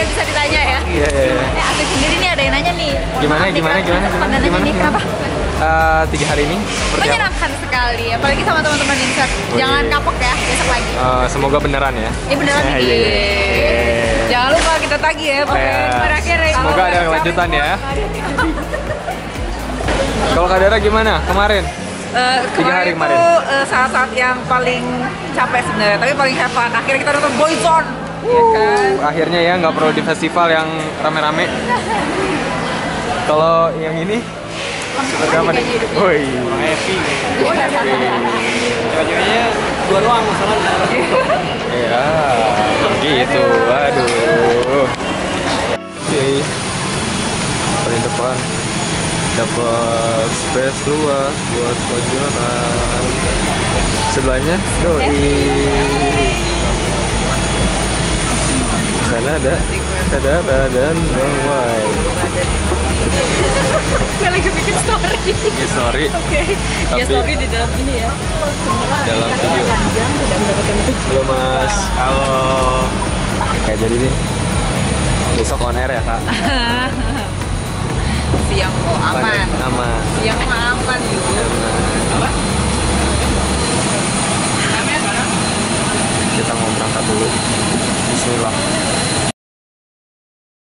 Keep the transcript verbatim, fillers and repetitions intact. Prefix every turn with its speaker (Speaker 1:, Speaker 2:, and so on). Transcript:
Speaker 1: yang bisa ditanya ya.
Speaker 2: Iya, iya, iya.
Speaker 1: Eh, aku sendiri nih ada yang nanya nih. Mohon
Speaker 2: Gimana,
Speaker 1: maaf nih,
Speaker 2: gimana,
Speaker 1: Kak.
Speaker 2: gimana, gimana,
Speaker 1: Pandangannya
Speaker 2: gimana,
Speaker 1: nih,
Speaker 2: gimana?
Speaker 1: kenapa?
Speaker 2: Eh, tiga hari ini seperti apa?
Speaker 1: Menyenangkan sekali, apalagi sama teman-teman insert.
Speaker 2: Oh,
Speaker 1: Jangan
Speaker 2: iya.
Speaker 1: kapok ya, besok lagi.
Speaker 2: Eh, semoga beneran ya.
Speaker 1: Ini beneran
Speaker 2: Eh,
Speaker 1: nih.
Speaker 2: iya, iya.
Speaker 1: Jangan lupa kita tagih ya, Pak.
Speaker 2: Eh,
Speaker 1: Terakhir ya.
Speaker 2: semoga ada kelanjutan ya. Kalau Kak Dara gimana kemarin?
Speaker 3: Uh,
Speaker 2: Tiga hari kemarin.
Speaker 3: itu uh, saat-saat yang paling capek sebenarnya, tapi paling have fun. Akhirnya kita nonton Boyzone, ya kan?
Speaker 2: Akhirnya ya nggak perlu di festival yang rame-rame. Kalau yang ini seperti apa nih? Woi, happy.
Speaker 4: Cewek-ceweknya dua doang masalahnya.
Speaker 2: Ya, gitu. Waduh. Oke. Paling depan dapat space luas buat kejuaraan. Sebelahnya, doi. Sana ada, ada, ada dan Bangwai.
Speaker 1: Gue lagi bikin story.
Speaker 2: Ini sorry.
Speaker 1: Oke. Ya
Speaker 2: Tapi-
Speaker 1: story di dalam ini ya.
Speaker 2: Dalam video. Halo Mas. Halo. Kayak jadi nih. Besok on air ya Kak.
Speaker 3: Siang kok aman.
Speaker 2: Aman.
Speaker 3: Siang mah aman yuk.
Speaker 2: Kita mau berangkat dulu. Bismillah.